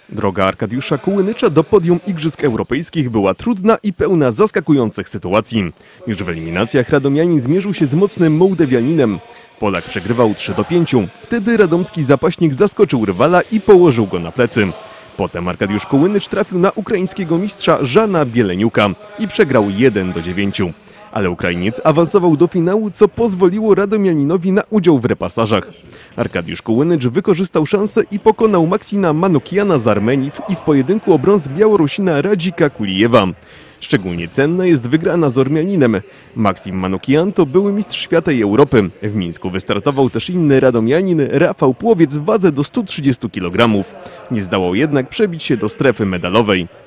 Droga Arkadiusza Kułynycza do podium Igrzysk Europejskich była trudna i pełna zaskakujących sytuacji. Już w eliminacjach radomianin zmierzył się z mocnym Mołdawianinem. Polak przegrywał 3-5. Wtedy radomski zapaśnik zaskoczył rywala i położył go na plecy. Potem Arkadiusz Kułynycz trafił na ukraińskiego mistrza Żana Bieleniuka i przegrał 1-9. Ale Ukrainiec awansował do finału, co pozwoliło radomianinowi na udział w repasażach. Arkadiusz Kułynycz wykorzystał szansę i pokonał Maksima Manukiana z Armenii i w pojedynku o brąz Białorusina Radzika Kulijewa. Szczególnie cenna jest wygrana z Ormianinem. Maksim Manukian to były mistrz świata i Europy. W Mińsku wystartował też inny radomianin Rafał Płowiec w wadze do 130 kg. Nie zdołał jednak przebić się do strefy medalowej.